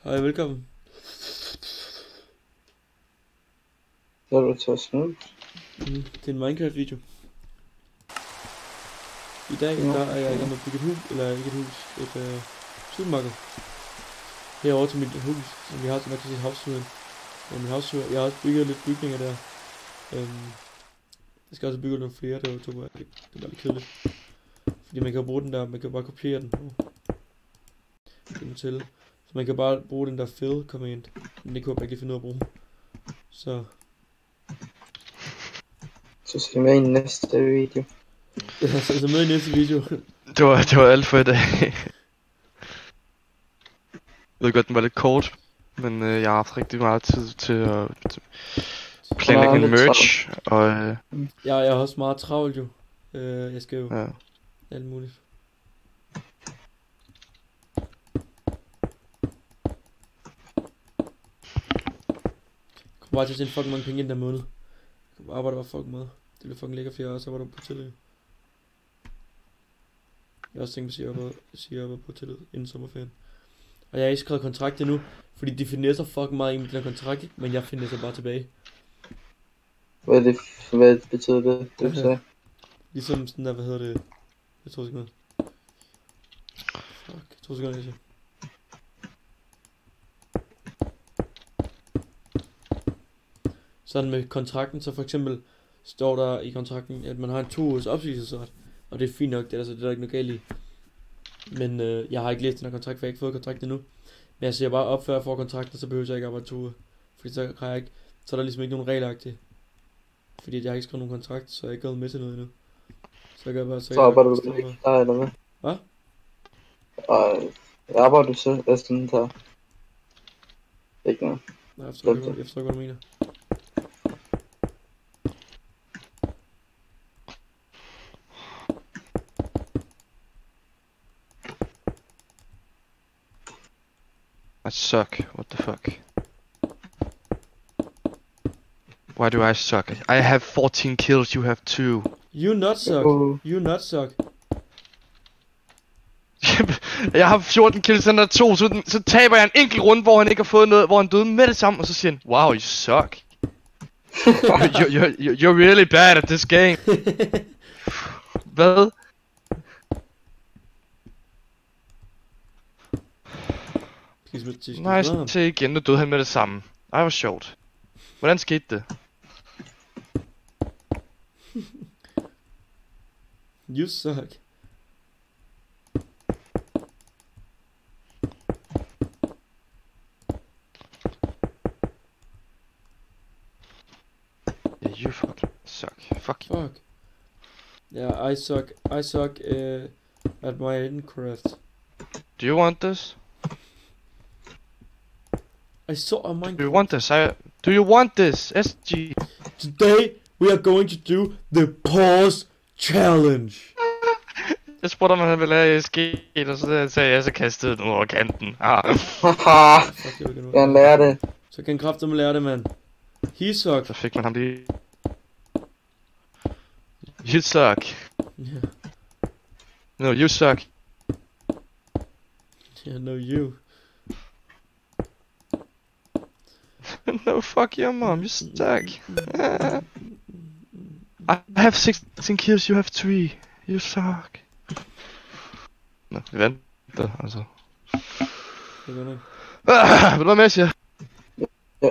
Hej, velkommen. Så er du til at snude. Det er en Minecraft-video. I dag der er jeg i gang med at bygge et hus, eller ikke et hus, et supermarked. Herovre til mit hus, som vi har til, man kan se havsuden. Min havsud, jeg har også bygget lidt bygninger der. Jeg skal også bygge nogle flere, det var lidt kedeligt. Fordi man kan jo bruge den der, man kan bare kopiere den. Så man kan bare bruge den der fill command, men det kunne jeg bare ikke finde ud af at bruge. Så se med i næste video. Ja, så med i næste video. Det var alt for i dag. Jeg ved godt, den var lidt kort, men jeg har haft rigtig meget tid til at planlægge en merch, og Jeg har også meget travlt jo. Jeg skal jo ja. alt muligt. Jeg kommer bare til at tjene fucking mange penge i den der måned. Jeg kommer arbejde bare fucking meget. Det bliver fucking lækker, for jeg også arbejder på hotellet. Jeg har også tænkt mig at sige op på hotellet inden sommerferien. Og jeg har ikke skrevet kontrakt endnu, fordi de finesser fucking meget i den her kontrakt, men jeg finesser bare tilbage. Hvad betyder det, du sagde? Ligesom sådan der, hvad hedder det? Jeg tror ikke noget. Fuck, jeg tror ikke noget, jeg siger. Sådan med kontrakten, så for eksempel står der i kontrakten, at man har en 2 ugers opsigelsesret. Og det er fint nok, det er der ikke noget galt i. Men jeg har ikke læst den her kontrakt, for jeg har ikke fået kontrakt endnu. Men jeg siger bare op, før jeg får kontrakten, så behøver jeg ikke arbejde 2 uger. Fordi så har jeg ikke, så er der ligesom ikke nogen regler til. Fordi jeg har ikke skrevet nogen kontrakt, så jeg er ikke gået med til noget endnu. Så jeg gør bare så arbejder du ikke der, eller hvad? Hvad? Arbejder du så resten der? Ikke noget. Nej, jeg forstår ikke, hvad du mener. I suck. What the fuck? Why do I suck? I have 14 kills, you have 2. You not suck. You not suck. Jeg har 14 kills, han har 2, så taber jeg en enkelt runde, hvor han ikke har fået noget, hvor han døde med det samme, og så siger han, wow, you suck. You're really bad at this game. Hvad? Nice, se igen, nu døde han med det samme. Ej, hvor sjovt. Hvordan skete det? You suck. Yeah, you fucking suck. Fuck you. Fuck. Yeah, I suck at my Minecraft. Do you want this? I saw a Minecraft. Do you want this? Do you want this? SG. Today we are going to do the pause challenge. Jeg spurgte om han ville have SG, og så sagde jeg, så kastede den over kanten. Jeg lærer det. Så kan kraftedeme lære det, mand. He suck. Så fik man ham lige. You suck. Yeah. No, you suck. Yeah, no you. No, fuck your mom, you suck. I have 16 kills, you have 3. You suck. Nå, vi venter, altså. Det går nok. Vil du være med, jeg siger? Ja.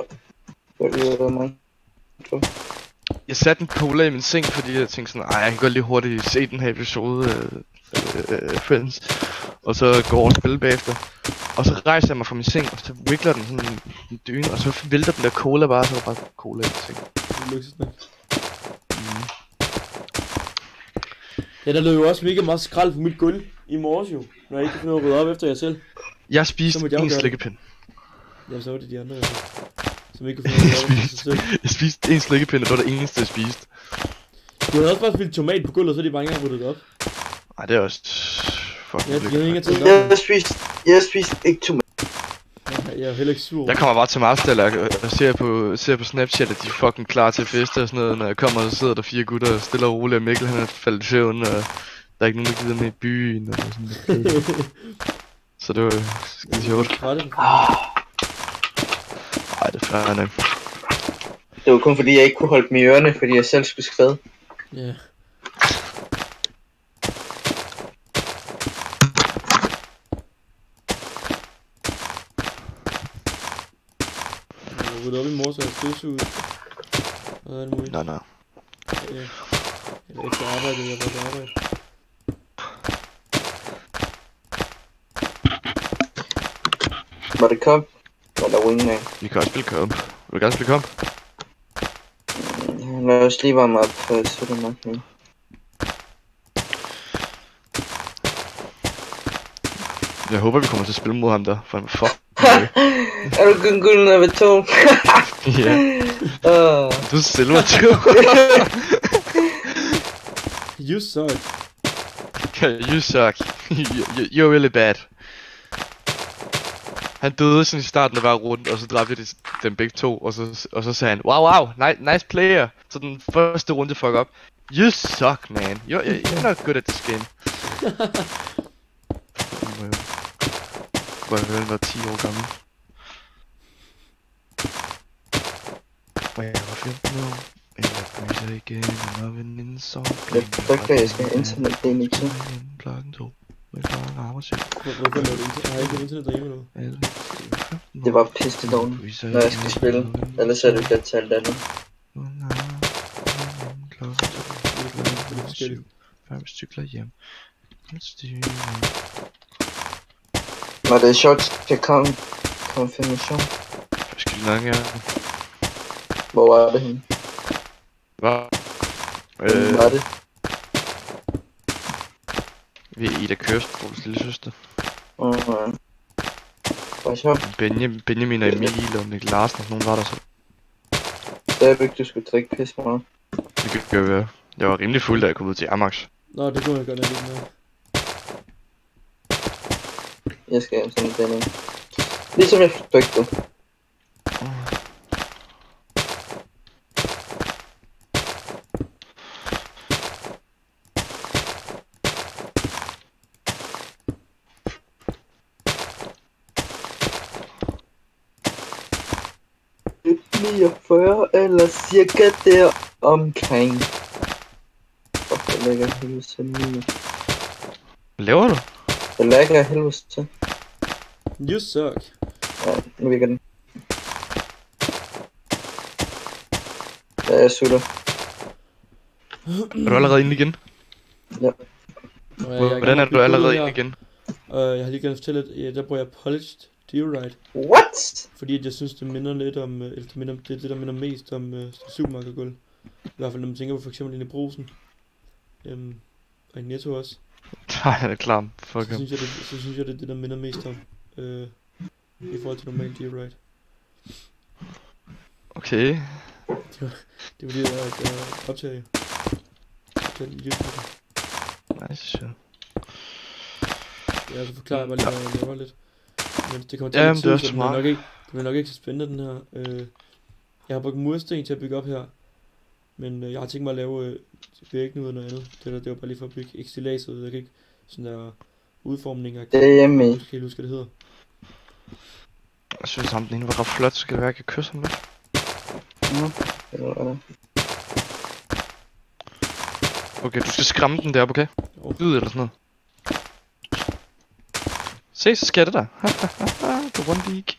Jeg satte en cola i min seng, fordi jeg tænkte sådan, jeg kan godt lige hurtigt se den her episode Friends. Og så går over og spille bagefter. Og så rejser jeg mig fra min seng, og så wiggler den sådan en dyne, og så vælter den der cola bare, så er der bare cola i min seng. Det lykkes nok. Ja, der løb jo også mega meget skrald på mit gulv i morges jo, når jeg ikke kunne rydde op efter jer selv. Jeg spiste en slikkepind. Ja, så var det de andre, som ikke kunne finde rydde op efter sig selv. Jeg spiste en slikkepind, og det var det eneste, jeg spiste. Du havde også bare spillet tomat på gulvet, og så er de bare ikke engang ryddet op. Nej, det er også... Fuck, ja, de havde ikke engang jeg spiste ikke tomat. Jeg er heller ikke sur. Jeg kommer bare til Marstal og ser på Snapchat, at de er fucking klar til fest og sådan noget. Når jeg kommer, så sidder der 4 gutter stille og roligt, og Mikkel han er faldet i søvn, og der er ikke nogen, der gider med i byen og sådan noget. Så det var skide sjovt. det er fair nok. Det var kun fordi, jeg ikke kunne holde dem i ørerne, fordi jeg selv skulle skrive. Ja. Jeg har ryddet op i morges, og jeg støvsugede. Og alt muligt. Nå. Ja. Eller efter arbejde, jeg var på arbejde. Var det komp? Eller wingman? Vi kan også spille comp. Vil du gerne spille comp? Lad os lige varme op for Supermark nu. Jeg håber, vi kommer til at spille mod ham der, for han fuck. Er du kun guld nummer 2? Ja. Du er silver 2. You suck. You suck. You're really bad. Han døde sådan i starten af hver runde, og så dræbte de dem begge to, og så sagde han, wow, nice player. Så den første runde fuck up. You suck, man. You're not good at this game. Hvor jeg var 10 år gammel. Hvor jeg var 15 år. And I breathe again, and I've been in song. Jeg frygter, jeg skal have internet det ikke så. Klokken 2. Hvorfor laver du internet? Jeg har ikke internet derhjemme nu. Det var pisse dårligt, når jeg skal spille. Ellers er det godt til alt andet. Fem cykler hjem. Var det sjovt til konfirmation? Skal nok, ja. Hvor var det henne? Hvad? Hvor var det? Vi er Ida Kørstråls lille søster. Hvor sjovt. Benjamin og Emil og Mikkel Larsen og nogen var der så. Stadigvæk du skulle drikke pisse meget. Det kan jo være. Jeg var rimelig fuld, da jeg kom ud til Amax. Nå, det kunne jeg godt have lidt med. Jeg skal hjem sådan det nu. Ligesom jeg frygtede. Et 49 eller cirka der omkring. Fuck, jeg lægger helvede til nu. Hvad laver du? Jeg lægger helvede til. You suck. Ja, nu virker den. Ja, jeg sutter. Er du allerede inde igen? Ja. Hvordan er du allerede inde igen? Jeg har lige gerne fortælle, at ja, der bruger jeg polished diorite. What? Fordi at jeg synes, det minder lidt om, eller det der minder mest om supermarkedgulv. I hvert fald når man tænker på for eksempel inde i Brugsen. Og i Netto også. Nej, han er klam. Fuck ham. Så synes jeg, det er det, der minder mest om. I forhold til normal diorite. Okay. Det var det, jeg optager i YouTube. Nice shit. Ja, så forklarer jeg bare lige, hvad jeg laver lidt. Men det kommer til Ja, at det er tid, også så smart. det er nok ikke så spændende, den her. Jeg har brugt mursten til at bygge op her. Men jeg har tænkt mig at lave væggen ud af noget andet. Det var bare lige for at bygge exilaset. Jeg kan ikke sådan der udformning. Det er hjemme i. Jeg kan ikke huske, hvad det hedder. Jeg synes, ham den ene var ret flot, så skal det være, at jeg kan kysse ham lidt. Det var det. Okay, du skal skræmme den deroppe, okay? Jo. Lyd eller sådan noget. Se, så sker det der. Du rundt ikke.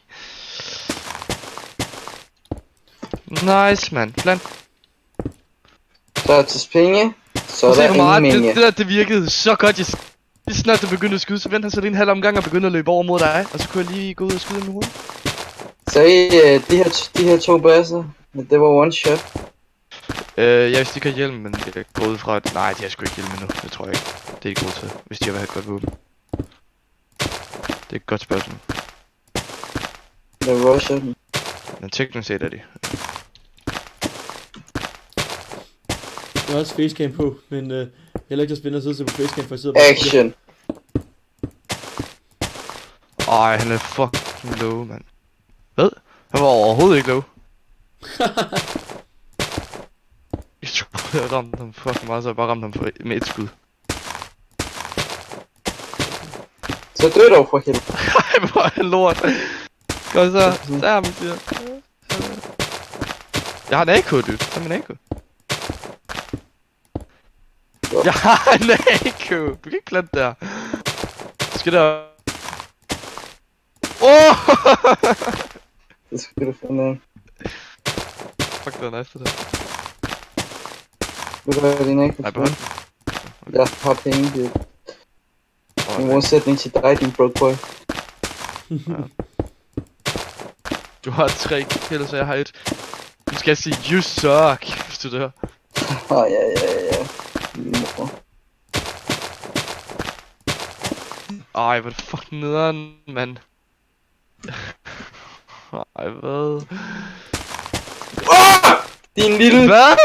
Nice, man. Plant. Så er til penge, så er Se, der hvor meget ingen det menge. det virkede så godt. Lige snart du begyndte at skyde, så vendte han sig lige en halv omgang og begyndte at løbe over mod dig. Og så kunne jeg lige gå ud og skyde med hovedet. Så de her to basser, det var one shot. Jeg vidste ikke har hjelm, men jeg går ud fra at... Nej, de har sgu ikke hjelm endnu. Det tror jeg ikke. Det er ikke godt til, hvis de har været et godt våben. Det er et godt spørgsmål. Det var shot. Men teknisk set er de. Jeg har også facecam på, men heller ikke så spændende at sidde og se på facecam, for jeg sidder bare... Action. Ej, han er fucking low, mand. Hvad? Han var overhovedet ikke low. Jeg troede, jeg ramte ham fucking meget, så jeg bare ramte ham med et skud. Så død dog for helvede. Ej, hvor er han lort. Kom så, der er min siger. Jeg har en AK, dude. Tag min AK. Jeg har en AK. Du kan ikke plante der. Du skal der. Oh! Det skal du finde. Fuck, det var nice, det der. Vil du have din AK? Nej, behold. Jeg har penge, dude. I modsætning til dig, din broke boy. Du har 3 kills, og jeg har 1. Du skal sige, you suck, hvis du dør. Ja. Mor. Ej, hvor er det fucking nederen, mand. Ej, hvad? Din lille... Hvad?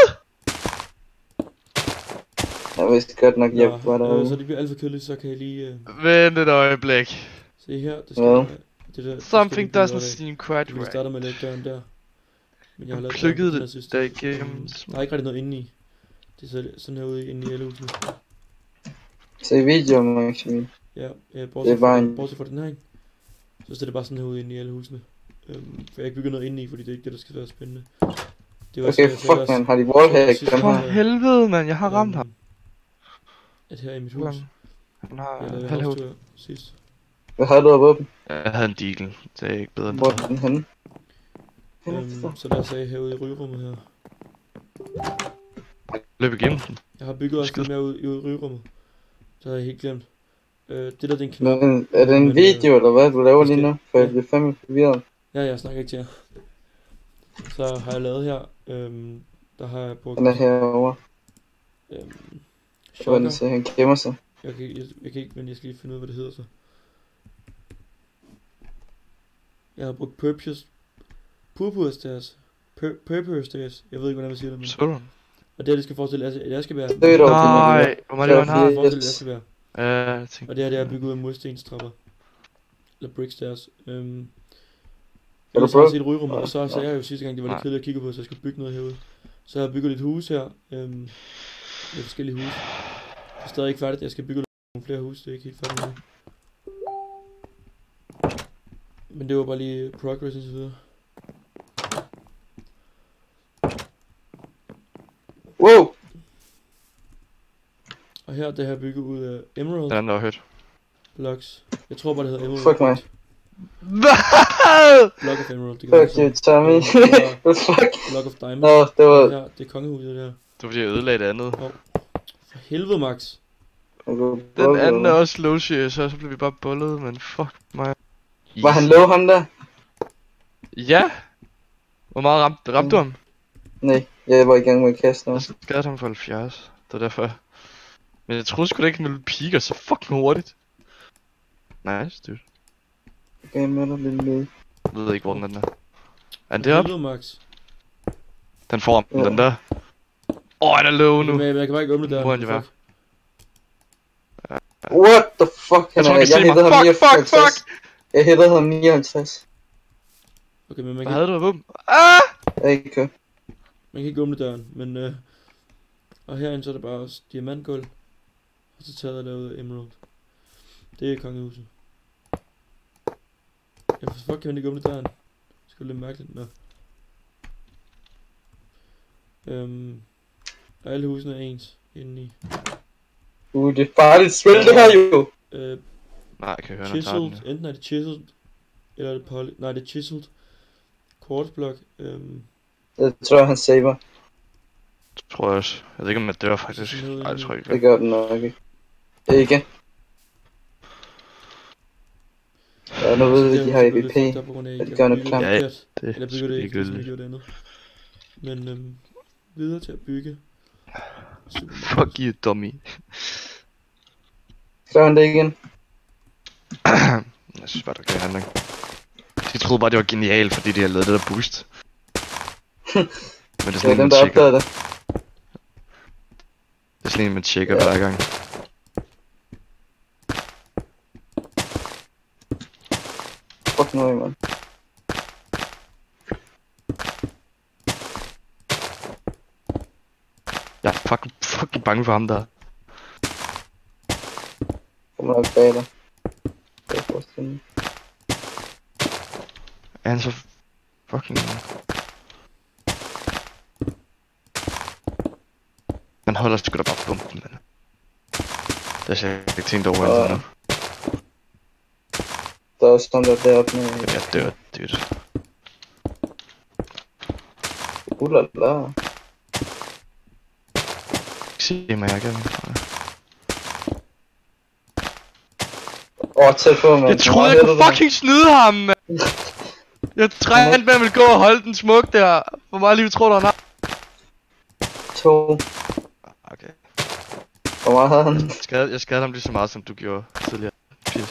Jeg vidste godt nok, jeg var derude. Så det bliver alt for kedeligt, så kan jeg lige... Vent et øjeblik. Se her, det skal... Ja. Det der, Something det doesn't seem quite Vi right. starter med at lægge døren der. Men jeg har lavet Plukkede døren, det synes, der igennem. Der er ikke rigtig noget inde i. Det er sådan her ude inde i alle husene. Se videoen, Maximil. Ja, Det er bortset bare fra, en- bortset fra den her, ikke? Så ser det bare sådan her ud inde i alle husene. For jeg har ikke bygget noget inde i, fordi det er ikke det, der skal være spændende. Det var Okay, fuck man, har de wallhack dem For her? helvede, mand, jeg har ramt ham. At her i mit hus, Han har jeg lavede halvhavd. housetur sidst. Hvad har du af våben? Jeg havde en deagle. Det er ikke bedre end Hvor det. er den henne? Så der sagde jeg herude i rygerummet her. Løb igennem den. Jeg har bygget også Skid. lidt mere ude i rygerummet. Det har jeg helt glemt. Det der, det er en knap. Men, er det en Men, video, eller hvad du laver det lige skal- nu? For jeg bliver fandme forvirret. Ja, jeg snakker ikke til jer. Så har jeg lavet her, der har jeg brugt Den er herovre. Så shotgun. se, han gemmer sig. Jeg kan ikke, men jeg skal lige finde ud af, hvad det hedder så. Jeg har brugt purpur stairs. Purpur stairs. Jeg ved ikke, hvordan man siger det, men... Så du? Og det her, det skal forestille at jeg skal være... Det er dog, Nej, hvor meget han har. Det forestille, jeg skal være. Ja, jeg tænkte. Og det her, det er bygget ud af murstenstrapper. Eller brick stairs. Er Jeg du har broke? set et rygerum, og så sagde jeg jo sidste gang, det var lidt Nej. kedeligt at kigge på, så jeg skulle bygge noget herude. Så jeg har bygget lidt hus her. Lidt forskellige huse. Det er stadig ikke færdigt, jeg skal bygge nogle flere huse, det er ikke helt færdigt nu. Men det var bare lige progress og så videre. Wow! Og her, det her bygget ud af Emerald Den anden der har hørt. Blocks. Jeg tror bare, det hedder Emerald. Fuck mig. Hvad? Block of Emerald, det kan Fuck you, Tommy. What the fuck? Block of Diamond. Nå, det var... Her, det er kongehuset der. Det var fordi jeg ødelagde det andet. For helvede, Max. Den anden er også low shit, så blev vi bare bullet, men fuck mig. Var han low, ham der? Ja. Hvor meget ramte du ham? Nej, jeg var i gang med at kaste Jeg noget. skadede ham for 70. Det var derfor. Men jeg troede sgu da ikke, han ville peake så fucking hurtigt. Nice, dude. Okay, med dig lidt med. Jeg ved ikke, hvor den er. Er den For deroppe? helvede, Max. Den får ham, Ja. den der. Han er low nu. Men jeg kan bare ikke åbne der. Hvor er han i hvert? What the fuck? Jeg tror, han kan se mig. hittede ham Fuck, 59. fuck! Jeg hittede ham 59. Okay, men man Hvad kan, havde du af våben? Ah! Ikke. man kan ikke åbne døren, men og herinde så er der bare også diamantgulv. Og så taget og lavet Emerald. Det er kongehuset. Ja, for fuck kan man ikke åbne døren? Det skal lidt mærkeligt, nå. Og alle husene er ens indeni. Det er farligt spil, det her jo. Nej, jeg kan høre, når han tager den. Chiseled, enten er det chiseled, eller er det nej, det er chiseled. Quartzblock, Jeg tror, han saver. Det tror jeg også. Jeg ved ikke, om jeg dør faktisk. Sådan noget Nej, det tror jeg ikke. Det gør den nok ikke. Ikke. Ja, nu ved vi, at de har EVP. Er det gør noget klamt? Ja, Det Det eller er bygger det ikke, ligesom jeg ligegyldigt. gjorde det andet. Men videre til at bygge. Super Fuck you, dummy. Gør han det igen? Jeg synes bare, der gav handling. De troede bare, det var genialt, fordi de havde lavet det der boost. Men det er Det sådan er en, dem, man der tjekker. opdagede det. Det er sådan en, man tjekker Ja. hver gang. Fuck nu, mand. Jeg er fucking bange for ham der. Kommer nok bag dig. Det er forestillende. Er han så fucking... holder sgu da bare bomben, mand. Det har jeg ikke tænkt over indtil nu. Der er også sådan der deroppe med... Jeg dør dyrt. Ulala. Se mig, jeg kan. Tæt på, mand. Jeg troede, jeg kunne fucking snyde ham, mand. Jeg trænede med, at jeg ville gå og holde den smuk der. Hvor meget liv tror du, han har? 2. Okay. Hvor meget havde han? Jeg skadede ham lige så meget, som du gjorde tidligere. 80.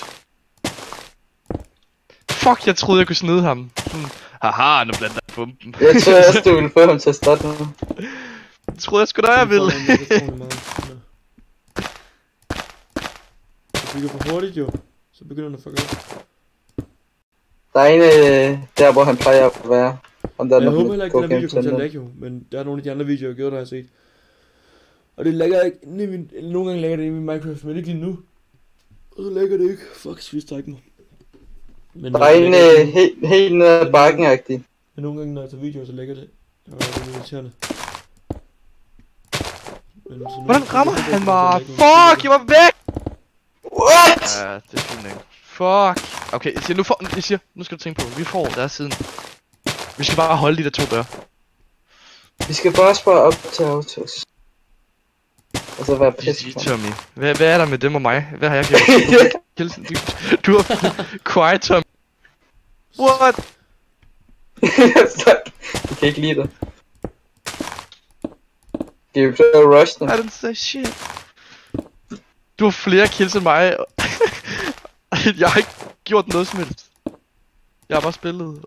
Fuck, jeg troede, jeg kunne snyde ham. Haha, nu blander jeg bomben. Jeg tror også, du ville få ham til at starte nu. Jeg troede, jeg skulle da, jeg ville. Hvis vi går for hurtigt jo, så begynder den at fuck op. Der er en der, hvor han plejer at være. Jeg håber heller ikke, at den her video kommer til at lagge jo, men der er nogle af de andre videoer, jeg gjorde, der har jeg set. Og det lægger ikke, nogle gange lægger det i min Minecraft, men ikke lige nu. Og så lægger det ikke. Fuck, svistræk mig. Men der er en helt ned ad bakken-agtig. Men nogle gange, når jeg tager videoer, så lægger det. Og det er irriterende. Hvordan rammer han mig? Fuck, jeg var væk! What? Ja, det er fint nok. Fuck. Okay, jeg siger, nu skal du tænke på, vi får der siden. Vi skal bare holde de der 2 døre. Vi skal bare spare op til autos. Og så være pisse på. Tommy, hvad er der med dem og mig? Hvad har jeg gjort? Du har quiet, Tommy. What? Fuck. Jeg kan ikke lide dig. Skal vi prøve at rush den? I didn't say shit. Du har flere kills end mig. Jeg har ikke gjort noget som helst. Jeg har bare spillet.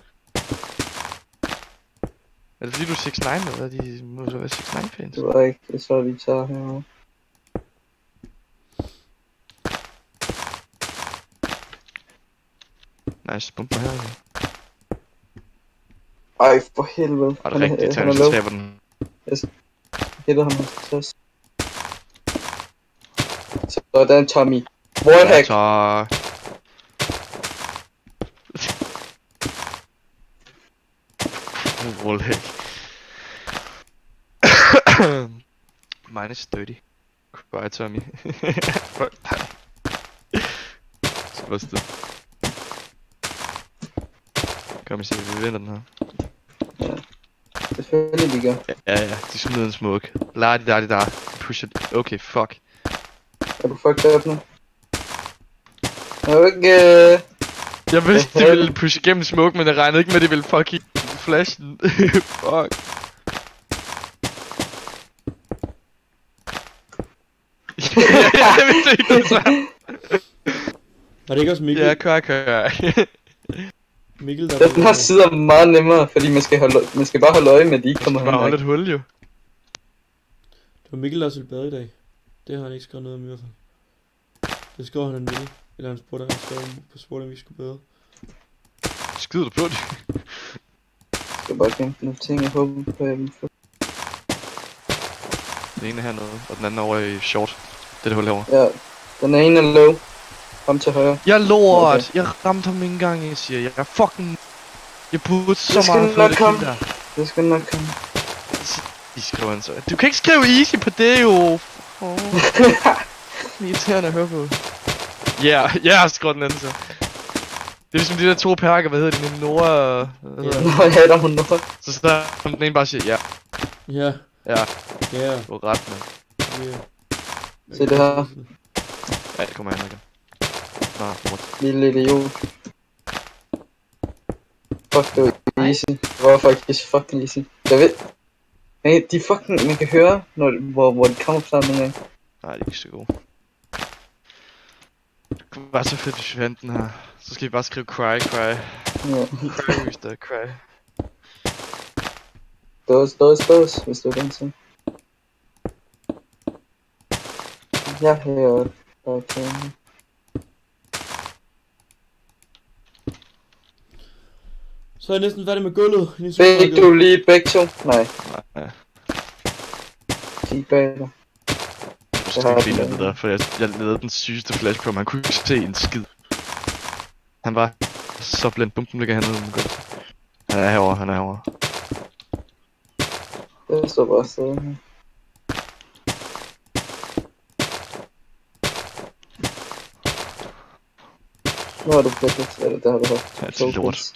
Er det fordi du er 6 9 eller de må så være 6 9 fans? Det var ikke, det så vi tager herovre. Nice, bomber her. Ej, for helvede. Og det er rigtigt, han er low. så taber den. Jeg hitter ham 50. Sådan, Tommy. Wallhack. Så... Wallhack. Minus 30. Goodbye, Tommy. Fuck dig. Skal stå. Kom og se, vi vinder den her. Ja. Selvfølgelig vi gør. Ja, de smider en smuk. Lad de der. Pusher. Okay, fuck. Er du fucked up nu? Okay. Jeg vidste, de ville pushe igennem smoke, men jeg regnede ikke med, at de ville fucking flashen. Fuck. Jeg vidste ikke, det så. Var det ikke også Mikkel? Ja, kør. Mikkel, der Den her side er meget nemmere, fordi man skal bare holde øje med, at de ikke kommer hen. Bare holde et hul, jo. Det var Mikkel, der skulle bade i dag. Det har han ikke skrevet noget om i hvert fald. Det skrev han ville. Eller han spurgte, om vi skulle bade. Skider du på det? Jeg skal bare kæmpe nogle ting, jeg håber på, at jeg vil få. Den ene er hernede, og den anden over i short. Det hul herovre. Ja, den ene er low. Kom til højre. Jeg lort! Okay. Jeg ramte ham ikke engang, jeg siger. Jeg er fucking... Jeg burde så meget for det kill der. Det skal nok komme. I skriver han så. Du kan ikke skrive easy på det jo! Det er irriterende at høre på. Ja, jeg har skrevet den anden så. Det er ligesom de der 2 perker, hvad hedder de? Nora... Nå, ja, der var Nora. Så der den ene bare siger ja. Ja. Ja. Ja. Du er ret, mand. Ja. Se det her. Ja, det kommer han igen. Nå, what? Lille idiot. Fuck, det var easy. Det var faktisk fucking easy. Jeg ved... Nej, de fucking... Man kan høre, hvor de kommer fra nogle gange. Nej, det er ikke så gode. Det kunne være så fedt, hvis vi vandt den her. Så skal vi bare skrive cry. Ja. Cry, Mr. Cry. Dås, hvis du er den til. Jeg hører bare kæmpe. Så er jeg næsten færdig med gulvet. Begge du lige begge to? Nej. Nej. De bag dig. Jeg skal ikke det der, for jeg lavede den sygeste flash på, man kunne ikke se en skid. Han var så blind. Bumpen ligger hernede. Han er herovre. Det står bare stadig her. Nu har du flettet, eller det har du haft. Ja, til lort.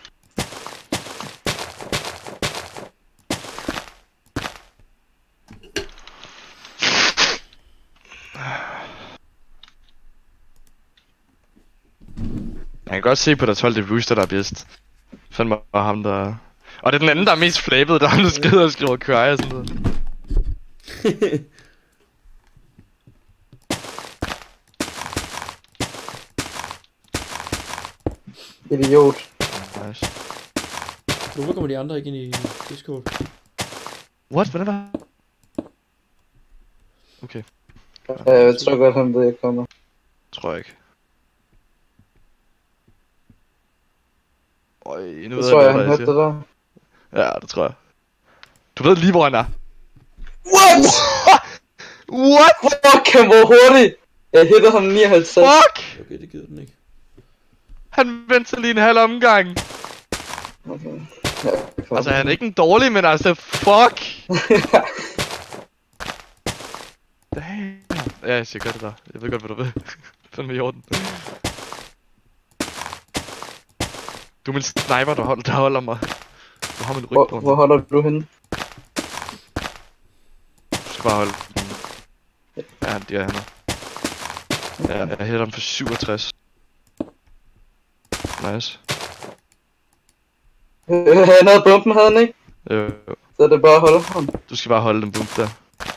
Jeg kan godt se på der 12 det Rooster, der er bedst. Fandme var ham der... Og det er den anden, der er mest flabet, der er ham, der skriver cry og sådan noget. Idiot. Nice. Hvorfor kommer de andre ikke ind i Discord? What? Hvordan var? Okay, Jeg tror godt, han ved, jeg kommer. tror jeg ikke. Øj, nu Det ved tror jeg, hvad han hørte det der. Ja, det tror jeg. Du ved lige, hvor han er. What? What? Fuck, han var hurtig! Jeg hitter ham 59. Fuck! Okay, det gider den ikke. Han venter lige en halv omgang. Okay. Ja, Altså, han er ikke en dårlig, men altså, fuck! Damn. Ja, jeg siger godt det der. Jeg ved godt, hvad du vil. Fandme i orden. Du er min sniper, der holder mig. Du har min ryg på. Hvor holder du henne? Du skal bare holde den. Ja, de er henne. Ja, jeg hætter dem for 67. Nice. Han havde bomben, havde han ikke? Jo. Så er det bare at holde ham. Du skal bare holde den bump der.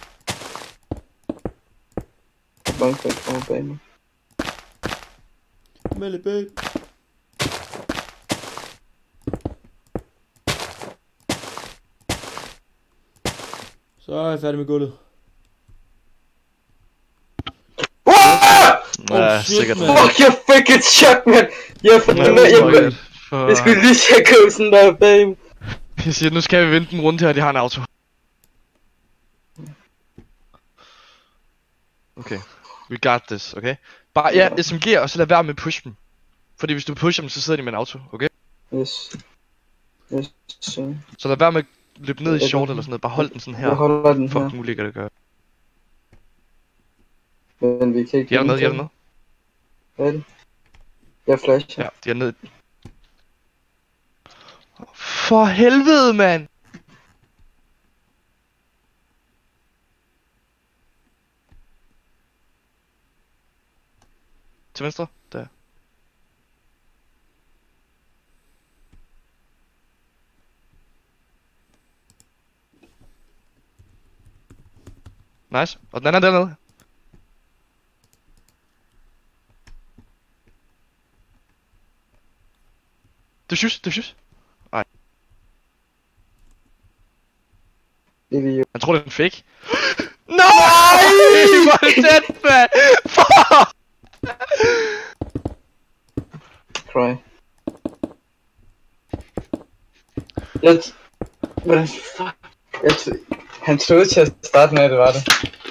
Jeg er bange for at komme bag mig. Melle babe. Så er jeg færdig med gulvet. Ja, shit, sikkert. man. Fuck, jeg fik et chok, man! Jeg fandt det med, jeg skulle lige tjekke sådan der bag. Jeg siger, nu skal vi vente en runde her, de har en auto. Okay, we got this, okay? Bare, ja, SMG'er, og så lad være med at push dem. Fordi hvis du pusher dem, så sidder de med en auto, okay? Yes. Yes. Så lad være med at løbe ned i short eller sådan noget, bare hold den sådan her. Jeg holder den Fuck, her. nu ligger det gør. Men vi kan ikke... De er dernede, de er dernede. Hvad er det? Jeg flasher. Ja, de er nede. For helvede, mand! Til venstre, der. Nice, og den anden er dernede. Diffuse. Idiot. Han tror det er en fake. Nej! Hvor er det tæt, mand! Fuck! Cry. Men fuck. Han troede til at starte med, at det var det.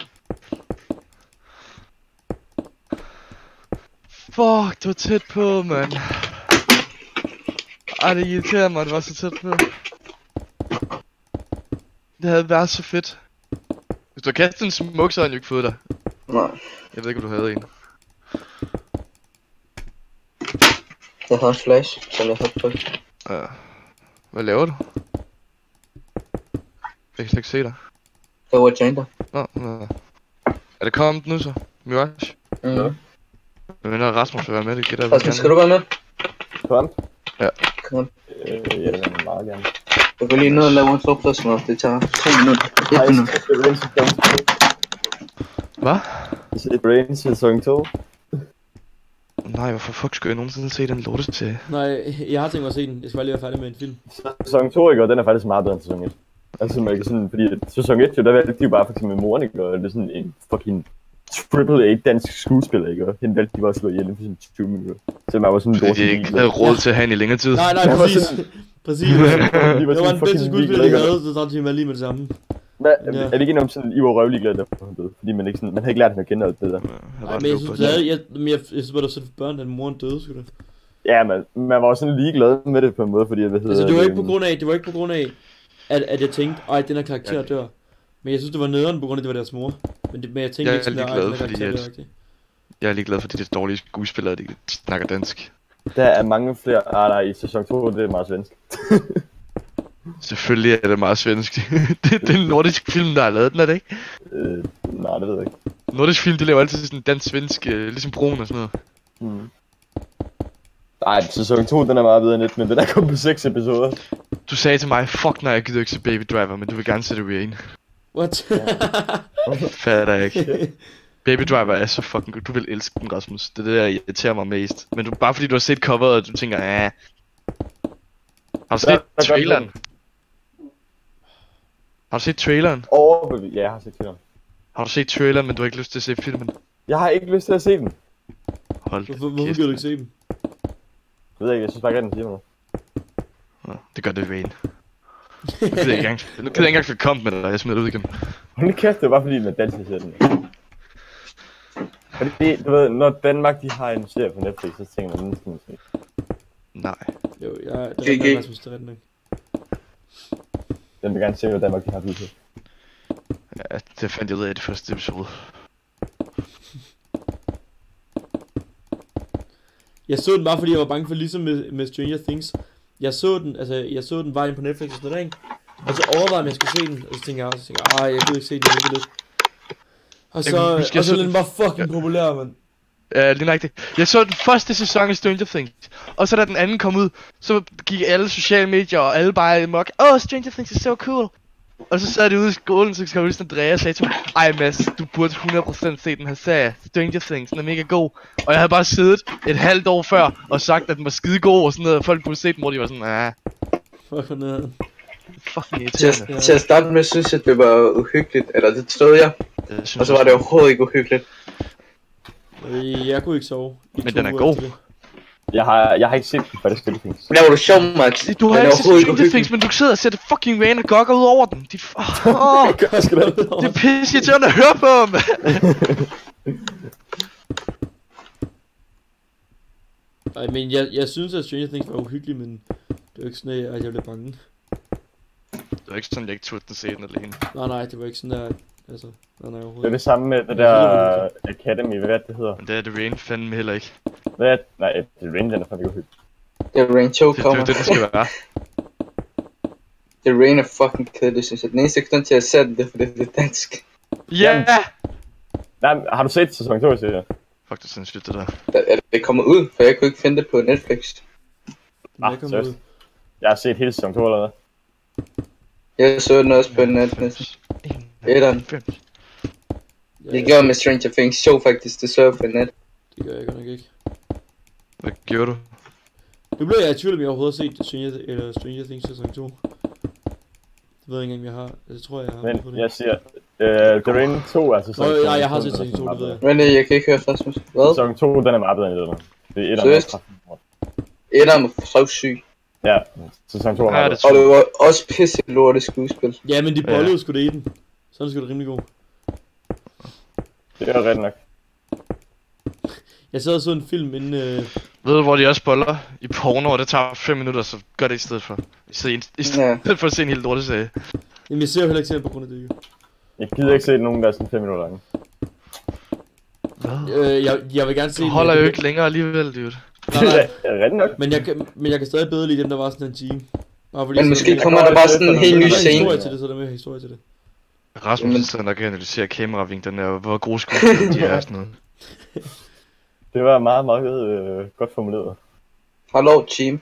Fuck, det var tæt på, mand. Ej, det irriterer mig, at det var så tæt på. Det havde været så fedt. Hvis du havde kastet en smoke, så havde han jo ikke fået dig. Nej. Jeg ved ikke, om du havde en. Jeg havde en flash, som jeg havde brugt. Ja. Hvad laver du? Jeg kan slet ikke se dig. Jeg var jenter. Nå, er det kommet nu så? Mirage? Mhm. Jeg mener, Rasmus vil være med, det gætter jeg Rasmus, skal du være med? Kom. Ja. Kom. Jeg vil meget gerne. Jeg går lige ned og laver en sovpladsmad. Det tager 3 minutter. 1 minut. Hvad? Brain sæson 2. Nej, hvorfor fuck skulle jeg nogensinde se den lorte til? Nej, jeg har tænkt mig at se den. Jeg skal bare lige være færdig med en film. Sæson 2, ikke? Og den er faktisk meget bedre end sæson 1. Altså, man kan sådan, fordi sæson 1, jo, der valgte de jo bare for eksempel moren, ikke? Og det er sådan en fucking AAA dansk skuespiller, ikke? Og hende valgte de bare at slå ihjel for sådan 20 minutter. Så man var sådan Fordi de ikke havde råd til at have hende i længere tid. Nej, Jeg var præcis. sådan- Præcis. De Det var sådan den bedste fucking skuespiller, de ligeglade. havde, så tager de mig lige med det samme. Hvad, Ja. er det ikke enormt sådan, I var røvlig glade derfor, han døde? Fordi man ikke sådan, man havde ikke lært hende at kende alt det der. Nej, men jeg synes stadig, jeg synes bare, det var sødt for børn, at moren døde, sgu da. Ja, man var jo sådan ligeglad med det på en måde, fordi hvad hedder Altså, det var ikke på grund af, at jeg tænkte, ej, den her karakter Okay. dør. Men jeg synes, det var nederen på grund af, at det var deres mor. Men jeg tænkte Jeg ikke sådan, er at ligeglad, den her fordi karakter at- dør, rigtigt. Jeg er lige glad for de der dårlige skuespillere, de snakker dansk. Der er mange flere. Nej, i sæson 2, det er meget svensk. Selvfølgelig er det meget svensk. Det er en nordisk film, der har lavet den, er det ikke? Nej, det ved jeg ikke. Nordisk film, de laver altid sådan dansk-svensk, ligesom Broen og sådan noget. Nej, sæson 2, den er meget bedre end et, men den er kun på 6 episoder. Du sagde til mig, fuck nej, jeg gider ikke se Baby Driver, men du vil gerne se det Rain. What? Fatter jeg ikke. Baby Driver er så fucking god. Du vil elske den, Rasmus. Det er det, der irriterer mig mest. Men bare fordi du har set coveret, og du tænker, Har du set traileren? Har du set traileren? Ja, jeg har set traileren. Har du set traileren, men du har ikke lyst til at se filmen? Jeg har ikke lyst til at se den. Hold Hvorfor gider du ikke se dem? Jeg ved ikke, jeg synes bare ikke, at den siger noget. Det gør det Rain. Nu gider jeg ikke engang få kommet med dig, jeg smider det ud igen. Hold nu kæft, det var bare fordi, den er dansk, jeg ser den. Fordi, du ved, når Danmark de har en serie på Netflix, så tænker man, den skal man se. Nej. Jo, det er rigtig Rasmus, det er rigtig nok. Den vil gerne se, hvad Danmark de har vidt. Ja, det fandt jeg ud af i det første episode. Jeg så den bare fordi jeg var bange for ligesom med Stranger Things. Jeg så den var inde på Netflix og sådan noget, ikke? Og så overvejede jeg, om jeg skulle se den, og så tænkte jeg, jeg kunne ikke se den, jeg ikke lidt. Og så den var fucking populær, mand. Ja, lige nøjagtigt. Jeg så den første sæson af Stranger Things, og så da den anden kom ud, så gik alle sociale medier og alle bare amok. Stranger Things is so cool. Og så sad de ude i skolen, så kom lige Andrea og sagde til mig, ej Mads, du burde 100% se den her serie, Stranger Things, den er mega god. Og jeg havde bare siddet et halvt år før og sagt, at den var skide god og sådan noget, og folk kunne se den, hvor de var sådan, Fuck for noget. Fucking irriterende. Til at starte med, synes jeg, det var uhyggeligt, eller det troede jeg. Og så var det overhovedet ikke uhyggeligt. Jeg kunne ikke sove. Men den er god. Jeg har ikke set den, for det Stranger Things. Men der var du sjov, Max. Du har ikke set Stranger Things, men du sidder og ser det fucking Rain og gokker ud over den. Det er pisse irriterende at høre på, mand. Ej, men jeg synes, at Stranger Things var uhyggelig, men det var ikke sådan, at jeg blev bange. Det var ikke sådan, jeg ikke turde den se den alene. Nej, det var ikke sådan der, altså, nej overhovedet. Det er det samme med det der Academy, hvad det hedder. Men det er det Rain fandme heller ikke. Nej, det er Rain, den er fandme uhyggeligt. Det er Rain 2 kommer. Det skal være. Det Rain er fucking kedeligt, synes jeg. Den eneste grund til at sætte det, for det er dansk. Ja! Nej, har du set sæson 2 i serien? Fuck, det er sindssygt det der. Det kommer ud, for jeg kunne ikke finde det på Netflix. Seriøst. Jeg har set hele sæson 2 allerede. Jeg så den også på Netflix. Etteren. Det gjorde med Stranger Things show faktisk, det så jeg på net. Det gør jeg godt nok ikke. Hvad gjorde du? Nu blev jeg i tvivl, om jeg overhovedet har set Stranger Things sæson 2. Det ved jeg ikke engang, jeg har. Jeg tror, jeg har. Men jeg siger, The Rain 2 er sæson 2. Nej, jeg har set sæson 2, det ved jeg. Men jeg kan ikke høre Rasmus. Hvad? Sæson 2, den er meget bedre end det der. Det er etteren. Seriøst? Etteren var så syg. Ja, sæson 2 er meget Og det var også pisse lorte skuespil. Ja, men de bollede sgu det i den. Så er det sgu da rimelig god. Det er rigtigt nok. Jeg sad og så en film inden... Ved du, hvor de også boller i porno, og det tager 5 minutter, så gør det i stedet for. I stedet for at se en helt lorteserie. Jamen, jeg ser jo heller ikke serien på grund af det, jo. Jeg gider ikke se nogen, der er sådan 5 minutter lange. Jeg vil gerne se... Du holder jo ikke længere alligevel, dude. Nej. Det er rigtigt nok. Men jeg kan stadig bedre lide dem, der var sådan en time. Bare fordi Men måske kommer der bare sådan en helt ny scene. Historie til det, så er der mere historie til det. Rasmus sidder nok og analyserer kameravinklerne og hvor gode skuespillere de er og sådan noget. Det var meget, meget godt formuleret. Hallo, team.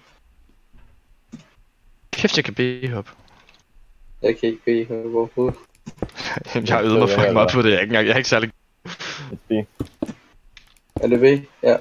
Kæft, jeg kan bede-hop. Jeg kan ikke bede her overhovedet. Jamen, jeg har øvet mig fucking meget på det. Jeg er ikke særlig... Er det ved? Ja.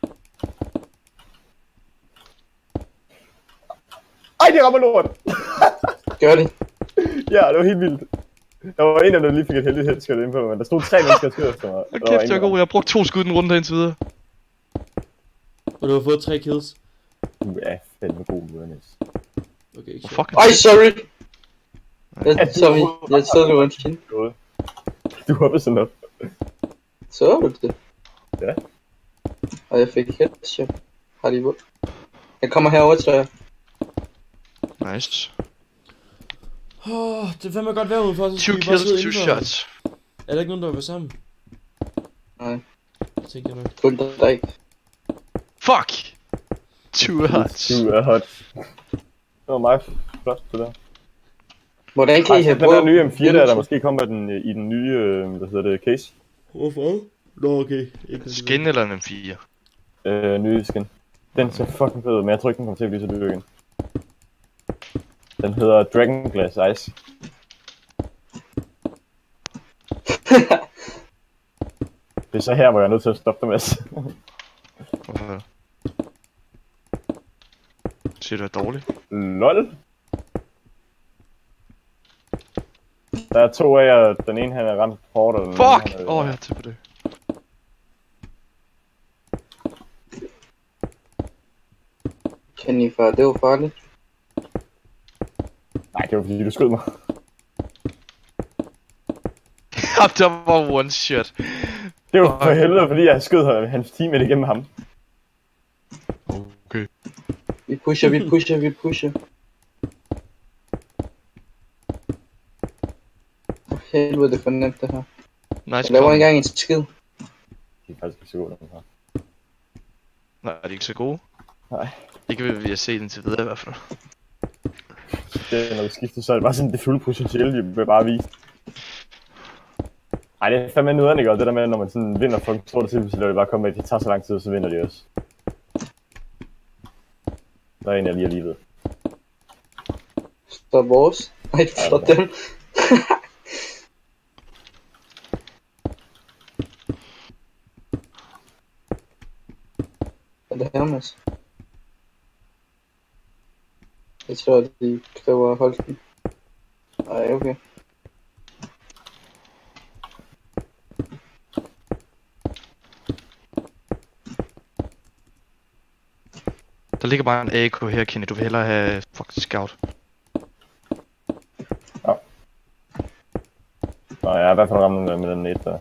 Ej, det rammer lort! Gør det. Ja, det var helt vildt. Der var en af dem, der lige fik et heldigt headshot ind på, men der stod 3 mennesker og skød efter mig. Kæft, jeg er god. Jeg har brugt 2 skud den runde her indtil videre. Og du har fået 3 kills. Du er fandme god, Luanis. Okay, ikke Fuck. Ej, sorry! Jeg så det var en skin. Du hoppede sådan op. Så du det? Ja. Og jeg fik headshot. Har de vundet? Jeg kommer herover, tror jeg. Nice. Det er fandme godt vejr udenfor, så 2 skal vi bare sidde kills, 2 indenfor. shots. Er der ikke nogen, der vil være sammen? Nej. tænker jeg nok. Kun der ikke. Fuck! Too hot. Du er hot. Det var meget flot, det der. Hvordan kan I have Den der nye M4 der måske kommer den, i den nye, hvad hedder det, case. Hvorfor? Nå, okay. Ikke Skin eller en M4? Nye skin. Den ser fucking fed ud, men jeg tror ikke, den kommer til at blive så dyr igen. Den hedder Dragon Glass Ice. Det er så her, hvor jeg er nødt til at stoppe dig, Mads. Hvorfor? Siger du er dårlig? LOL. Der er 2 af jer, den ene han er ramt hårdt, og den Fuck! anden Åh, jeg er til på det. Kan I far, det var farligt. Nej, det var fordi du skød mig. Ja, der var one shot. Det var for helvede, fordi jeg skød hans teammate igennem ham. Okay. Vi pusher. Helvede, det er for nemt det her. Nice Jeg laver call. engang en skid. De er faktisk ikke så gode, den her. Nej, er de ikke så gode? Nej. Ikke vil vi have set indtil videre i hvert fald. Det er, når vi skifter, så er det bare sådan det fulde potentiale, de vil bare vise. Ej, det er fandme nederen, ikke? Og det der med, når man sådan vinder folk, tror det til, så det bare kommer med, at det tager så lang tid, så vinder de også. Der er en, jeg lige har livet. Så vores. Nej, flot dem. Hvad er det her, Mads? Jeg tror, de kræver at holde den. Ej, okay. Der ligger bare en AK her, Kenny. Du vil hellere have fucking scout. Nå, jeg har i hvert fald ramt med den net der.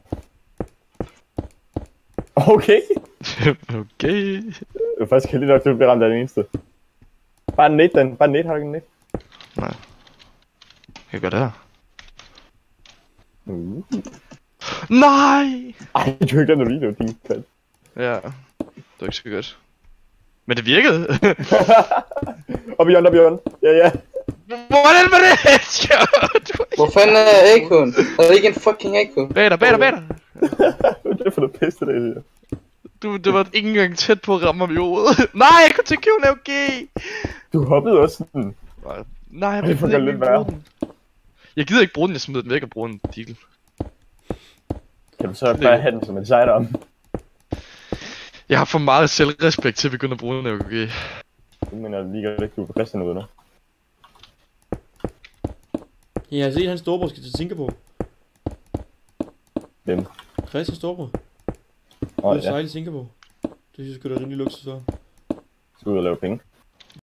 Okay! Okay. Det var faktisk heldigt nok, at du bliver ramt af den eneste. Bare en net, den. Bare en net, har du ikke en net? Nej. Jeg kan gøre det her. Nej! Ej, du har ikke lavet noget video, din kald. Ja. Det var ikke så godt. Men det virkede. Op i hjørnet. Ja. Hvordan var det headshot? Hvor fanden er AK'en? Er der ikke en fucking AK? Bag dig. Det er for noget pisse, det her. Du var ikke engang tæt på at ramme ham i hovedet. Nej, jeg kunne til at købe en AUG. Du hoppede også sådan. Nej, jeg Det får gider godt ikke lidt bruge værre. den. Jeg gider ikke bruge den, jeg smider den væk og bruger en deagle. Kan du så bare have den som en sidearm? Jeg har for meget selvrespekt til at begynde at bruge en AUG. Det mener jeg lige godt ikke, du er på Christian ude nu. Jeg har set, hans storebror skal til Singapore. Hvem? Christian storebror. Åh, Ude at ja. sejle i Singapore. Det synes jeg sgu da er rimelig luksus for. Skal ud og lave penge.